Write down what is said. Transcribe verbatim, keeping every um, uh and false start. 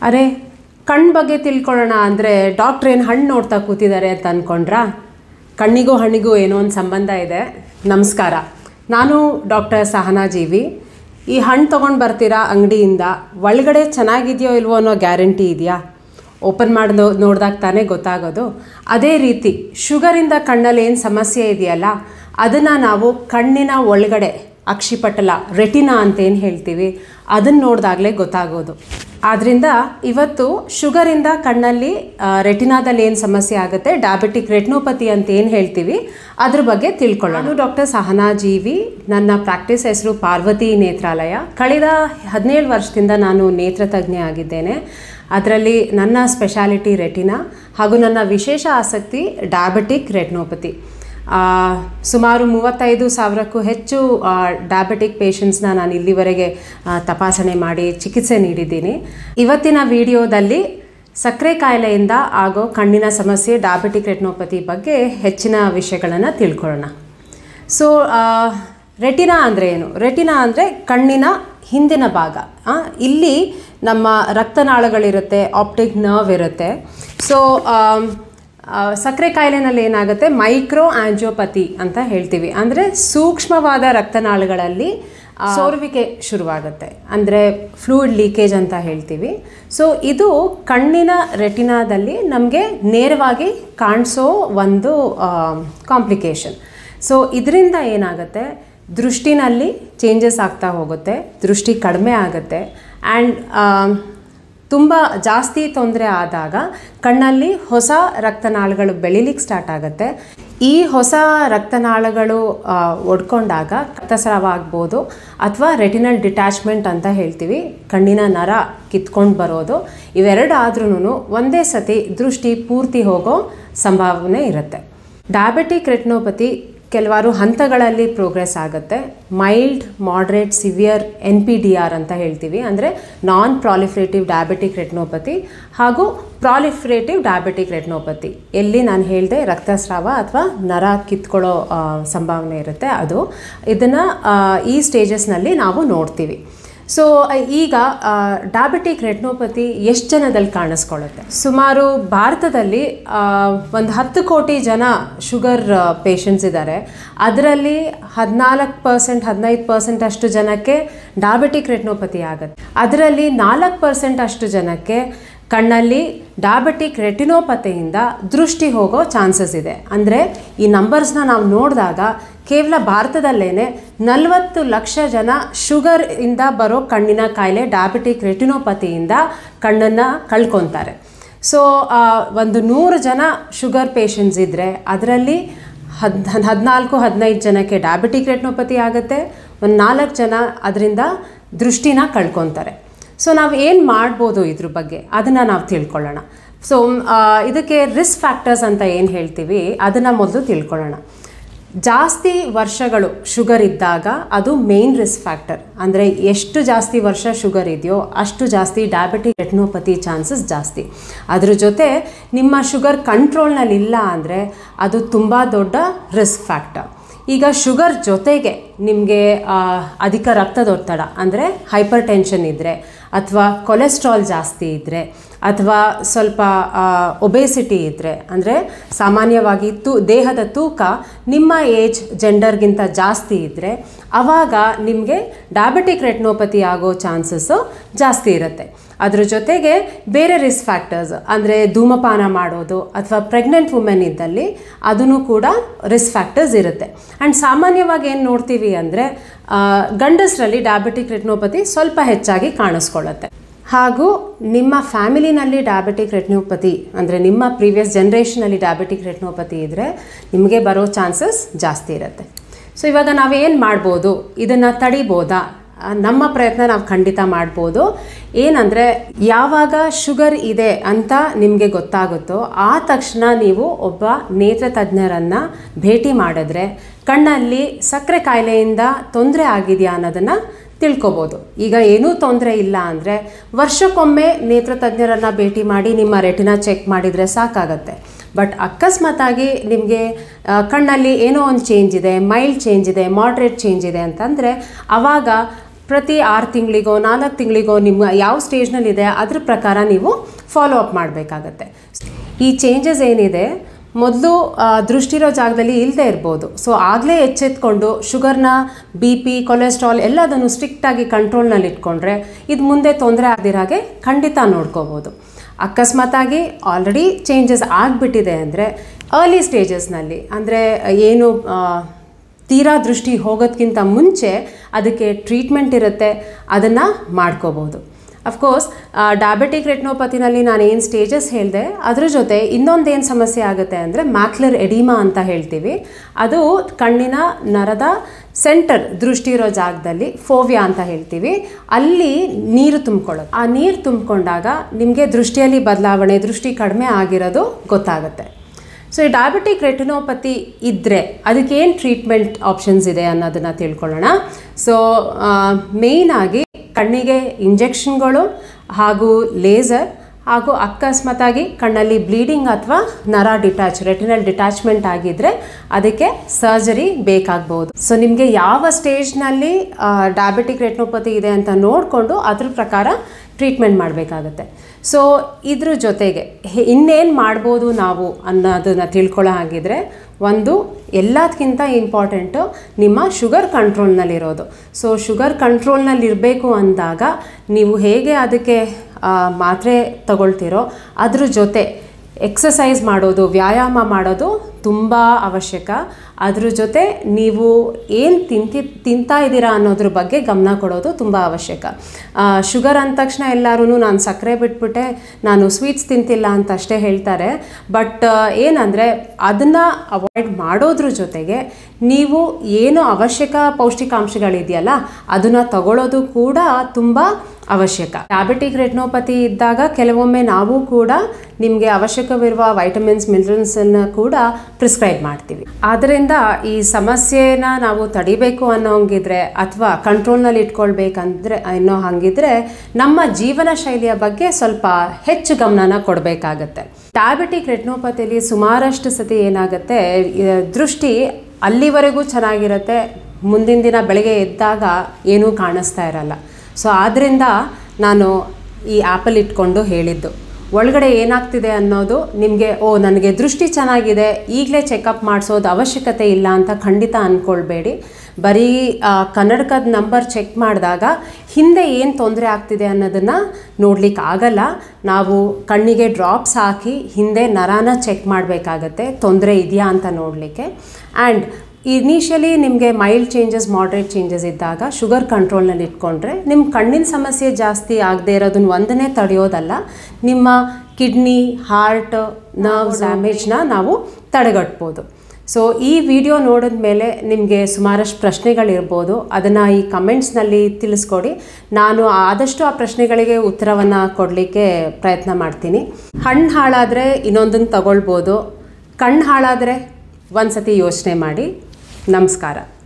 ಅರೆ ಕಣ್ಣು ಬಗ್ಗೆ ತಿಳ್ಕೊಳ್ಳೋಣ ಅಂದರೆ ಡಾಕ್ಟ್ರ್ ಏನು ಹಣ್ಣು ನೋಡ್ತಾ ಕೂತಿದ್ದಾರೆ ಅಂತ ಅಂದ್ಕೊಂಡ್ರಾ? ಕಣ್ಣಿಗೂ ಹಣ್ಣಿಗೂ ಏನೋ ಒಂದು ಸಂಬಂಧ ಇದೆ. ನಮಸ್ಕಾರ, ನಾನು ಡಾಕ್ಟರ್ ಸಹನಾ ಜೀವಿ. ಈ ಹಣ್ಣು ತೊಗೊಂಡು ಬರ್ತೀರಾ ಅಂಗಡಿಯಿಂದ, ಒಳಗಡೆ ಚೆನ್ನಾಗಿದೆಯೋ ಇಲ್ವೋ ಅನ್ನೋ ಗ್ಯಾರಂಟಿ ಇದೆಯಾ? ಓಪನ್ ಮಾಡಿ ನೋಡಿದಾಗ ತಾನೇ ಗೊತ್ತಾಗೋದು. ಅದೇ ರೀತಿ ಶುಗರಿಂದ ಕಣ್ಣಲ್ಲಿ ಏನು ಸಮಸ್ಯೆ ಇದೆಯಲ್ಲ, ಅದನ್ನು ನಾವು ಕಣ್ಣಿನ ಒಳಗಡೆ ಅಕ್ಷಿಪಟಲ ರೆಟಿನಾ ಅಂತ ಏನು ಹೇಳ್ತೀವಿ, ಅದನ್ನು ನೋಡಿದಾಗಲೇ ಗೊತ್ತಾಗೋದು. ಆದ್ದರಿಂದ ಇವತ್ತು ಶುಗರಿಂದ ಕಣ್ಣಲ್ಲಿ ರೆಟಿನಾದಲ್ಲಿ ಏನು ಸಮಸ್ಯೆ ಆಗುತ್ತೆ, ಡಯಾಬಿಟಿಕ್ ರೆಟಿನೋಪತಿ ಅಂತ ಏನು ಹೇಳ್ತೀವಿ, ಅದ್ರ ಬಗ್ಗೆ ತಿಳ್ಕೊಳ್ಳೋಣ. ನಾನು ಡಾಕ್ಟರ್ ಸಹನಾ ಜೀವಿ. ನನ್ನ ಪ್ರಾಕ್ಟೀಸ್ ಹೆಸರು ಪಾರ್ವತಿ ನೇತ್ರಾಲಯ. ಕಳೆದ ಹದಿನೇಳು ವರ್ಷದಿಂದ ನಾನು ನೇತ್ರ ತಜ್ಞೆ ಆಗಿದ್ದೇನೆ. ಅದರಲ್ಲಿ ನನ್ನ ಸ್ಪೆಷಾಲಿಟಿ ರೆಟಿನಾ ಹಾಗೂ ನನ್ನ ವಿಶೇಷ ಆಸಕ್ತಿ ಡಯಾಬಿಟಿಕ್ ರೆಟಿನೋಪತಿ. ಸುಮಾರು ಮೂವತ್ತೈದು ಸಾವಿರಕ್ಕೂ ಹೆಚ್ಚು ಡಯಾಬಿಟಿಕ್ ಪೇಷಂಟ್ಸ್ನ ನಾನು ಇಲ್ಲಿವರೆಗೆ ತಪಾಸಣೆ ಮಾಡಿ ಚಿಕಿತ್ಸೆ ನೀಡಿದ್ದೀನಿ. ಇವತ್ತಿನ ವಿಡಿಯೋದಲ್ಲಿ ಸಕ್ಕರೆ ಕಾಯಿಲೆಯಿಂದ ಆಗೋ ಕಣ್ಣಿನ ಸಮಸ್ಯೆ ಡಯಾಬಿಟಿಕ್ ರೆಟಿನೋಪತಿ ಬಗ್ಗೆ ಹೆಚ್ಚಿನ ವಿಷಯಗಳನ್ನು ತಿಳ್ಕೊಳ್ಳೋಣ. ಸೊ ರೆಟಿನಾ ಅಂದರೆ ಏನು? ರೆಟಿನಾ ಅಂದರೆ ಕಣ್ಣಿನ ಹಿಂದಿನ ಭಾಗ. ಇಲ್ಲಿ ನಮ್ಮ ರಕ್ತನಾಳಗಳಿರುತ್ತೆ, ಆಪ್ಟಿಕ್ ನರ್ವ್ ಇರುತ್ತೆ. ಸೊ ಸಕ್ಕರೆ ಕಾಯಿಲೆನಲ್ಲಿ ಏನಾಗುತ್ತೆ, ಮೈಕ್ರೋ ಆಂಜಿಯೋಪತಿ ಅಂತ ಹೇಳ್ತೀವಿ. ಅಂದರೆ ಸೂಕ್ಷ್ಮವಾದ ರಕ್ತನಾಳಗಳಲ್ಲಿ ಸೋರುವಿಕೆ ಶುರುವಾಗುತ್ತೆ, ಅಂದರೆ ಫ್ಲೂಯಿಡ್ ಲೀಕೇಜ್ ಅಂತ ಹೇಳ್ತೀವಿ. ಸೊ ಇದು ಕಣ್ಣಿನ ರೆಟಿನಾದಲ್ಲಿ ನಮಗೆ ನೇರವಾಗಿ ಕಾಣಿಸೋ ಒಂದು ಕಾಂಪ್ಲಿಕೇಶನ್. ಸೊ ಇದರಿಂದ ಏನಾಗುತ್ತೆ, ದೃಷ್ಟಿನಲ್ಲಿ ಚೇಂಜಸ್ ಆಗ್ತಾ ಹೋಗುತ್ತೆ, ದೃಷ್ಟಿ ಕಡಿಮೆ ಆಗುತ್ತೆ. ಆ್ಯಂಡ್ ತುಂಬ ಜಾಸ್ತಿ ತೊಂದರೆ ಆದಾಗ ಕಣ್ಣಲ್ಲಿ ಹೊಸ ರಕ್ತನಾಳಗಳು ಬೆಳಿಲಿಕ್ಕೆ ಸ್ಟಾರ್ಟ್ ಆಗುತ್ತೆ. ಈ ಹೊಸ ರಕ್ತನಾಳಗಳು ಒಡ್ಕೊಂಡಾಗ ರಕ್ತಸ್ರಾವ ಆಗ್ಬೋದು, ಅಥವಾ ರೆಟಿನಲ್ ಡಿಟ್ಯಾಚ್ಮೆಂಟ್ ಅಂತ ಹೇಳ್ತೀವಿ, ಕಣ್ಣಿನ ನರ ಕಿತ್ಕೊಂಡು ಬರೋದು. ಇವೆರಡು ಆದ್ರೂ ಒಂದೇ ಸತಿ ದೃಷ್ಟಿ ಪೂರ್ತಿ ಹೋಗೋ ಸಂಭಾವನೆ ಇರುತ್ತೆ. ಡಯಾಬಿಟಿಕ್ ರೆಟಿನೋಪತಿ ಕೆಲವಾರು ಹಂತಗಳಲ್ಲಿ ಪ್ರೋಗ್ರೆಸ್ ಆಗುತ್ತೆ. Mild, moderate, severe, N P D R ಅಂತ ಹೇಳ್ತೀವಿ, ಅಂದರೆ ನಾನ್ ಪ್ರಾಲಿಫರೇಟಿವ್ ಡಯಾಬಿಟಿಕ್ ರೆಟಿನೋಪತಿ, ಹಾಗೂ ಪ್ರಾಲಿಫರೇಟಿವ್ ಡಯಾಬಿಟಿಕ್ ರೆಟಿನೋಪತಿ, ಎಲ್ಲಿ ನಾನು ಹೇಳಿದೆ ರಕ್ತಸ್ರಾವ ಅಥವಾ ನರ ಕಿತ್ಕೊಳ್ಳೋ ಸಂಭಾವನೆ ಇರುತ್ತೆ ಅದು. ಇದನ್ನು ಈ ಸ್ಟೇಜಸ್ನಲ್ಲಿ ನಾವು ನೋಡ್ತೀವಿ. ಸೊ ಈಗ ಡಯಾಬಿಟಿಕ್ ರೆಟಿನೋಪತಿ ಎಷ್ಟು ಜನದಲ್ಲಿ ಕಾಣಿಸ್ಕೊಳ್ಳುತ್ತೆ? ಸುಮಾರು ಭಾರತದಲ್ಲಿ ಒಂದು ಹತ್ತು ಕೋಟಿ ಜನ ಶುಗರ್ ಪೇಷಂಟ್ಸ್ ಇದ್ದಾರೆ. ಅದರಲ್ಲಿ ಹದಿನಾಲ್ಕು ಪರ್ಸೆಂಟ್ ಹದಿನೈದು ಪರ್ಸೆಂಟ್ ಅಷ್ಟು ಜನಕ್ಕೆ ಡಯಾಬಿಟಿಕ್ ರೆಟಿನೋಪತಿ ಆಗುತ್ತೆ. ಅದರಲ್ಲಿ ನಾಲ್ಕು ಪರ್ಸೆಂಟ್ ಅಷ್ಟು ಜನಕ್ಕೆ ಕಣ್ಣಲ್ಲಿ ಡಯಾಬಿಟಿಕ್ ರೆಟಿನೋಪತಿಯಿಂದ ದೃಷ್ಟಿ ಹೋಗೋ ಚಾನ್ಸಸ್ ಇದೆ. ಅಂದರೆ ಈ ನಂಬರ್ಸ್ನ ನಾವು ನೋಡಿದಾಗ ಕೇವಲ ಭಾರತದಲ್ಲೇ ನಲವತ್ತು ಲಕ್ಷ ಜನ ಶುಗರ್ ಇಂದ ಬರೋ ಕಣ್ಣಿನ ಕಾಯಿಲೆ ಡಯಾಬಿಟಿಕ್ ರೆಟಿನೋಪತಿಯಿಂದ ಕಣ್ಣನ್ನು ಕಳ್ಕೊತಾರೆ. ಸೊ ಒಂದು ನೂರು ಜನ ಶುಗರ್ ಪೇಷಂಟ್ಸ್ ಇದ್ದರೆ ಅದರಲ್ಲಿ ಹದ್ ಹದಿನಾಲ್ಕು ಹದಿನೈದು ಜನಕ್ಕೆ ಡಯಾಬಿಟಿಕ್ ರೆಟಿನೋಪತಿ ಆಗುತ್ತೆ, ಒಂದು ನಾಲ್ಕು ಜನ ಅದರಿಂದ ದೃಷ್ಟಿನ ಕಳ್ಕೊತಾರೆ. ಸೊ ನಾವು ಏನು ಮಾಡ್ಬೋದು ಇದ್ರ ಬಗ್ಗೆ, ಅದನ್ನು ನಾವು ತಿಳ್ಕೊಳ್ಳೋಣ. ಸೊ ಇದಕ್ಕೆ ರಿಸ್ಕ್ ಫ್ಯಾಕ್ಟರ್ಸ್ ಅಂತ ಏನು ಹೇಳ್ತೀವಿ, ಅದನ್ನು ಮೊದಲು ತಿಳ್ಕೊಳ್ಳೋಣ. ಜಾಸ್ತಿ ವರ್ಷಗಳು ಶುಗರ್ ಇದ್ದಾಗ ಅದು ಮೇನ್ ರಿಸ್ಕ್ ಫ್ಯಾಕ್ಟರ್. ಅಂದರೆ ಎಷ್ಟು ಜಾಸ್ತಿ ವರ್ಷ ಶುಗರ್ ಇದೆಯೋ ಅಷ್ಟು ಜಾಸ್ತಿ ಡಯಾಬಿಟಿಕ್ ರೆಟಿನೋಪತಿ ಚಾನ್ಸಸ್ ಜಾಸ್ತಿ. ಅದ್ರ ಜೊತೆ ನಿಮ್ಮ ಶುಗರ್ ಕಂಟ್ರೋಲ್ನಲ್ಲಿ ಇಲ್ಲ ಅಂದರೆ ಅದು ತುಂಬ ದೊಡ್ಡ ರಿಸ್ಕ್ ಫ್ಯಾಕ್ಟರ್. ಈಗ ಶುಗರ್ ಜೊತೆಗೆ ನಿಮಗೆ ಅಧಿಕ ರಕ್ತದೊತ್ತಡ ಅಂದರೆ ಹೈಪರ್ ಟೆನ್ಷನ್ ಇದ್ದರೆ, ಅಥವಾ ಕೊಲೆಸ್ಟ್ರಾಲ್ ಜಾಸ್ತಿ ಇದ್ದರೆ, ಅಥವಾ ಸ್ವಲ್ಪ ಒಬೇಸಿಟಿ ಇದ್ದರೆ, ಅಂದರೆ ಸಾಮಾನ್ಯವಾಗಿ ತೂ ದೇಹದ ತೂಕ ನಿಮ್ಮ ಏಜ್ ಜೆಂಡರ್ಗಿಂತ ಜಾಸ್ತಿ ಇದ್ದರೆ, ಆವಾಗ ನಿಮಗೆ ಡಯಾಬಿಟಿಕ್ ರೆಟಿನೋಪತಿ ಆಗೋ ಚಾನ್ಸಸ್ಸು ಜಾಸ್ತಿ ಇರುತ್ತೆ. ಅದ್ರ ಜೊತೆಗೆ ಬೇರೆ ರಿಸ್ಕ್ ಫ್ಯಾಕ್ಟರ್ಸ್ ಅಂದರೆ ಧೂಮಪಾನ ಮಾಡೋದು, ಅಥವಾ ಪ್ರೆಗ್ನೆಂಟ್ ವುಮೆನ್ ಇದ್ದಲ್ಲಿ ಅದೂ ಕೂಡ ರಿಸ್ಕ್ ಫ್ಯಾಕ್ಟರ್ಸ್ ಇರುತ್ತೆ. ಆ್ಯಂಡ್ ಸಾಮಾನ್ಯವಾಗಿ ಏನು ನೋಡ್ತೀವಿ ಅಂದರೆ ಗಂಡಸರಲ್ಲಿ ಡಯಾಬಿಟಿಕ್ ರೆಟಿನೋಪತಿ ಸ್ವಲ್ಪ ಹೆಚ್ಚಾಗಿ ಕಾಣಿಸ್ಕೊಳ್ಳುತ್ತೆ. ಹಾಗೂ ನಿಮ್ಮ ಫ್ಯಾಮಿಲಿನಲ್ಲಿ ಡಯಾಬಿಟಿಕ್ ರೆಟಿನೋಪತಿ ಅಂದರೆ ನಿಮ್ಮ ಪ್ರೀವಿಯಸ್ ಜನ್ರೇಷನಲ್ಲಿ ಡಯಾಬಿಟಿಕ್ ರೆಟಿನೋಪತಿ ಇದ್ದರೆ ನಿಮಗೆ ಬರೋ ಚಾನ್ಸಸ್ ಜಾಸ್ತಿ ಇರುತ್ತೆ. ಸೊ ಇವಾಗ ನಾವೇನು ಮಾಡ್ಬೋದು, ಇದನ್ನು ತಡಿಬೋದಾ? ನಮ್ಮ ಪ್ರಯತ್ನ ನಾವು ಖಂಡಿತ ಮಾಡ್ಬೋದು. ಏನಂದರೆ ಯಾವಾಗ ಶುಗರ್ ಇದೆ ಅಂತ ನಿಮಗೆ ಗೊತ್ತಾಗುತ್ತೋ ಆ ತಕ್ಷಣ ನೀವು ಒಬ್ಬ ನೇತ್ರ ತಜ್ಞರನ್ನು ಭೇಟಿ ಮಾಡಿದ್ರೆ ಕಣ್ಣಲ್ಲಿ ಸಕ್ಕರೆ ಕಾಯಿಲೆಯಿಂದ ತೊಂದರೆ ಆಗಿದೆಯಾ ಅನ್ನೋದನ್ನು ತಿಳ್ಕೊಬೋದು. ಈಗ ಏನೂ ತೊಂದರೆ ಇಲ್ಲ ಅಂದರೆ ವರ್ಷಕ್ಕೊಮ್ಮೆ ನೇತ್ರ ತಜ್ಞರನ್ನು ಭೇಟಿ ಮಾಡಿ ನಿಮ್ಮ ರೆಟಿನಾ ಚೆಕ್ ಮಾಡಿದರೆ ಸಾಕಾಗತ್ತೆ. ಬಟ್ ಅಕಸ್ಮಾತಾಗಿ ನಿಮಗೆ ಕಣ್ಣಲ್ಲಿ ಏನೋ ಒಂದು ಚೇಂಜ್ ಇದೆ, ಮೈಲ್ಡ್ ಚೇಂಜ್ ಇದೆ, ಮಾಡ್ರೇಟ್ ಚೇಂಜ್ ಇದೆ ಅಂತಂದರೆ ಆವಾಗ ಪ್ರತಿ ಆರು ತಿಂಗಳಿಗೋ ನಾಲ್ಕು ತಿಂಗಳಿಗೋ ನಿಮ್ಮ ಯಾವ ಸ್ಟೇಜ್ನಲ್ಲಿದೆ ಅದ್ರ ಪ್ರಕಾರ ನೀವು ಫಾಲೋ ಅಪ್ ಮಾಡಬೇಕಾಗತ್ತೆ. ಈ ಚೇಂಜಸ್ ಏನಿದೆ ಮೊದಲು ದೃಷ್ಟಿರೋ ಜಾಗದಲ್ಲಿ ಇಲ್ಲದೆ ಇರ್ಬೋದು. ಸೊ ಆಗಲೇ ಎಚ್ಚೆತ್ಕೊಂಡು ಶುಗರ್ನ, ಬಿ ಪಿ, ಕೊಲೆಸ್ಟ್ರಾಲ್ ಎಲ್ಲದನ್ನು ಸ್ಟ್ರಿಕ್ಟಾಗಿ ಕಂಟ್ರೋಲ್ನಲ್ಲಿ ಇಟ್ಕೊಂಡ್ರೆ ಇದು ಮುಂದೆ ತೊಂದರೆ ಆಗದಿರಾಗೆ ಖಂಡಿತ ನೋಡ್ಕೋಬೋದು. ಅಕಸ್ಮಾತಾಗಿ ಆಲ್ರೆಡಿ ಚೇಂಜಸ್ ಆಗಿಬಿಟ್ಟಿದೆ ಅಂದರೆ ಅರ್ಲಿ ಸ್ಟೇಜಸ್ನಲ್ಲಿ, ಅಂದರೆ ಏನು ತೀರಾ ದೃಷ್ಟಿ ಹೋಗೋದಕ್ಕಿಂತ ಮುಂಚೆ ಅದಕ್ಕೆ ಟ್ರೀಟ್ಮೆಂಟ್ ಇರುತ್ತೆ, ಅದನ್ನು ಮಾಡ್ಕೋಬೋದು. ಅಫ್ಕೋರ್ಸ್ ಡಯಾಬಿಟಿಕ್ ರೆಟಿನೋಪತಿನಲ್ಲಿ ನಾನು ಏನು ಸ್ಟೇಜಸ್ ಹೇಳಿದೆ ಅದ್ರ ಜೊತೆ ಇನ್ನೊಂದೇನು ಸಮಸ್ಯೆ ಆಗುತ್ತೆ ಅಂದರೆ ಮ್ಯಾಕ್ಯುಲರ್ ಎಡಿಮಾ ಅಂತ ಹೇಳ್ತೀವಿ. ಅದು ಕಣ್ಣಿನ ನರದ ಸೆಂಟರ್ ದೃಷ್ಟಿ ಇರೋ ಜಾಗದಲ್ಲಿ ಫೋವಿಯಾ ಅಂತ ಹೇಳ್ತೀವಿ, ಅಲ್ಲಿ ನೀರು ತುಂಬಿಕೊಳ್ಳೋದು. ಆ ನೀರು ತುಂಬಿಕೊಂಡಾಗ ನಿಮಗೆ ದೃಷ್ಟಿಯಲ್ಲಿ ಬದಲಾವಣೆ, ದೃಷ್ಟಿ ಕಡಿಮೆ ಆಗಿರೋದು ಗೊತ್ತಾಗುತ್ತೆ. ಸೊ ಈ ಡಯಾಬಿಟಿಕ್ ರೆಟಿನೋಪತಿ ಇದ್ದರೆ ಅದಕ್ಕೇನು ಟ್ರೀಟ್ಮೆಂಟ್ ಆಪ್ಷನ್ಸ್ ಇದೆ ಅನ್ನೋದನ್ನು ತಿಳ್ಕೊಳ್ಳೋಣ. ಸೊ ಮೇಯ್ನಾಗಿ ಕಣ್ಣಿಗೆ ಇಂಜೆಕ್ಷನ್ಗಳು ಹಾಗೂ ಲೇಸರ್ ಹಾಗೂ ಅಕಸ್ಮಾತಾಗಿ ಕಣ್ಣಲ್ಲಿ ಬ್ಲೀಡಿಂಗ್ ಅಥವಾ ನರ ಡಿಟ್ಯಾಚ್ ರೆಟಿನಲ್ ಡಿಟ್ಯಾಚ್ಮೆಂಟ್ ಆಗಿದ್ದರೆ ಅದಕ್ಕೆ ಸರ್ಜರಿ ಬೇಕಾಗ್ಬೋದು. ಸೊ ನಿಮಗೆ ಯಾವ ಸ್ಟೇಜ್ನಲ್ಲಿ ಡಯಾಬಿಟಿಕ್ ರೆಟಿನೋಪತಿ ಇದೆ ಅಂತ ನೋಡಿಕೊಂಡು ಅದ್ರ ಪ್ರಕಾರ ಟ್ರೀಟ್ಮೆಂಟ್ ಮಾಡಬೇಕಾಗತ್ತೆ. ಸೊ ಇದ್ರ ಜೊತೆಗೆ ಇನ್ನೇನು ಮಾಡ್ಬೋದು ನಾವು ಅನ್ನೋದನ್ನು ತಿಳ್ಕೊಳ್ಳೋ ಹಾಗಿದ್ರೆ, ಒಂದು ಎಲ್ಲದಕ್ಕಿಂತ ಇಂಪಾರ್ಟೆಂಟು ನಿಮ್ಮ ಶುಗರ್ ಕಂಟ್ರೋಲ್ನಲ್ಲಿರೋದು. ಸೊ ಶುಗರ್ ಕಂಟ್ರೋಲ್ನಲ್ಲಿರಬೇಕು ಅಂದಾಗ ನೀವು ಹೇಗೆ ಅದಕ್ಕೆ ಮಾತ್ರೆ ತಗೊಳ್ತೀರೋ ಅದ್ರ ಜೊತೆ ಎಕ್ಸಸೈಸ್ ಮಾಡೋದು, ವ್ಯಾಯಾಮ ಮಾಡೋದು ತುಂಬ ಅವಶ್ಯಕ. ಅದ್ರ ಜೊತೆ ನೀವು ಏನು ತಿಂತಿ ತಿಂತಾ ಇದ್ದೀರಾ ಅನ್ನೋದ್ರ ಬಗ್ಗೆ ಗಮನ ಕೊಡೋದು ತುಂಬ ಅವಶ್ಯಕ. ಶುಗರ್ ಅಂದ ತಕ್ಷಣ ಎಲ್ಲರೂ ನಾನು ಸಕ್ಕರೆ ಬಿಟ್ಬಿಟ್ಟೆ, ನಾನು ಸ್ವೀಟ್ಸ್ ತಿಂತಿಲ್ಲ ಅಂತ ಅಷ್ಟೇ ಹೇಳ್ತಾರೆ. ಬಟ್ ಏನಂದರೆ ಅದನ್ನು ಅವಾಯ್ಡ್ ಮಾಡೋದ್ರ ಜೊತೆಗೆ ನೀವು ಏನು ಅವಶ್ಯಕ ಪೌಷ್ಟಿಕಾಂಶಗಳಿದೆಯಲ್ಲ ಅದನ್ನು ತಗೊಳ್ಳೋದು ಕೂಡ ತುಂಬ ಅವಶ್ಯಕ. ಡಯಾಬಿಟಿಕ್ ರೆಟಿನೋಪತಿ ಇದ್ದಾಗ ಕೆಲವೊಮ್ಮೆ ನಾವು ಕೂಡ ನಿಮಗೆ ಅವಶ್ಯಕವಿರುವ ವೈಟಮಿನ್ಸ್, ಮಿನರಲ್ಸನ್ನು ಕೂಡ ಪ್ರಿಸ್ಕ್ರೈಬ್ ಮಾಡ್ತೀವಿ. ಆದ್ದರಿಂದ ಈ ಸಮಸ್ಯೆನ ನಾವು ತಡಿಬೇಕು ಅನ್ನೋ ಹಂಗಿದ್ರೆ ಅಥವಾ ಕಂಟ್ರೋಲ್ನಲ್ಲಿ ಇಟ್ಕೊಳ್ಬೇಕಂದ್ರೆ ಅನ್ನೋ ಹಂಗಿದ್ರೆ ನಮ್ಮ ಜೀವನ ಶೈಲಿಯ ಬಗ್ಗೆ ಸ್ವಲ್ಪ ಹೆಚ್ಚು ಗಮನನ ಕೊಡಬೇಕಾಗತ್ತೆ. ಡಯಾಬಿಟಿಕ್ ರೆಟಿನೋಪತಿಯಲ್ಲಿ ಸುಮಾರಷ್ಟು ಸತಿ ಏನಾಗುತ್ತೆ, ದೃಷ್ಟಿ ಅಲ್ಲಿವರೆಗೂ ಚೆನ್ನಾಗಿರುತ್ತೆ, ಮುಂದಿನ ದಿನ ಬೆಳಗ್ಗೆ ಎದ್ದಾಗ ಏನೂ ಕಾಣಿಸ್ತಾ ಇರಲ್ಲ. ಸೊ ಆದ್ದರಿಂದ ನಾನು ಈ ಆ್ಯಪಲ್ಲಿ ಇಟ್ಕೊಂಡು ಹೇಳಿದ್ದು, ಒಳಗಡೆ ಏನಾಗ್ತಿದೆ ಅನ್ನೋದು ನಿಮಗೆ ಓ ನನಗೆ ದೃಷ್ಟಿ ಚೆನ್ನಾಗಿದೆ ಈಗಲೇ ಚೆಕಪ್ ಮಾಡಿಸೋದು ಅವಶ್ಯಕತೆ ಇಲ್ಲ ಅಂತ ಖಂಡಿತ ಅಂದ್ಕೊಳ್ಬೇಡಿ. ಬರೀ ಕನ್ನಡಕದ ನಂಬರ್ ಚೆಕ್ ಮಾಡಿದಾಗ ಹಿಂದೆ ಏನು ತೊಂದರೆ ಆಗ್ತಿದೆ ಅನ್ನೋದನ್ನು ನೋಡ್ಲಿಕ್ಕೆ ಆಗಲ್ಲ. ನಾವು ಕಣ್ಣಿಗೆ ಡ್ರಾಪ್ಸ್ ಹಾಕಿ ಹಿಂದೆ ನರಾನ ಚೆಕ್ ಮಾಡಬೇಕಾಗತ್ತೆ ತೊಂದರೆ ಇದೆಯಾ ಅಂತ ನೋಡಲಿಕ್ಕೆ. ಆ್ಯಂಡ್ ಇನಿಷಿಯಲಿ ನಿಮಗೆ ಮೈಲ್ಡ್ ಚೇಂಜಸ್, ಮಾಡ್ರೇಟ್ ಚೇಂಜಸ್ ಇದ್ದಾಗ ಶುಗರ್ ಕಂಟ್ರೋಲ್ನಲ್ಲಿ ಇಟ್ಕೊಂಡ್ರೆ ನಿಮ್ಮ ಕಣ್ಣಿನ ಸಮಸ್ಯೆ ಜಾಸ್ತಿ ಆಗದೆ ಇರೋದನ್ನ ಒಂದನ್ನೇ ತಡೆಯೋದಲ್ಲ, ನಿಮ್ಮ ಕಿಡ್ನಿ, ಹಾರ್ಟ್, ನರ್ವ್ಸ್ ಡ್ಯಾಮೇಜ್ನ ನಾವು ತಡೆಗಟ್ಬೋದು. ಸೊ ಈ ವಿಡಿಯೋ ನೋಡಿದ ಮೇಲೆ ನಿಮಗೆ ಸುಮಾರಷ್ಟು ಪ್ರಶ್ನೆಗಳಿರ್ಬೋದು, ಅದನ್ನು ಈ ಕಮೆಂಟ್ಸ್ನಲ್ಲಿ ತಿಳಿಸ್ಕೊಡಿ. ನಾನು ಆದಷ್ಟು ಆ ಪ್ರಶ್ನೆಗಳಿಗೆ ಉತ್ತರವನ್ನು ಕೊಡಲಿಕ್ಕೆ ಪ್ರಯತ್ನ ಮಾಡ್ತೀನಿ. ಹಣ್ಣು ಹಾಳಾದರೆ ಇನ್ನೊಂದನ್ನು ತಗೊಳ್ಬೋದು, ಕಣ್ಣು ಹಾಳಾದರೆ ಒಂದು ಸತಿ ಯೋಚನೆ ಮಾಡಿ. ನಮಸ್ಕಾರ.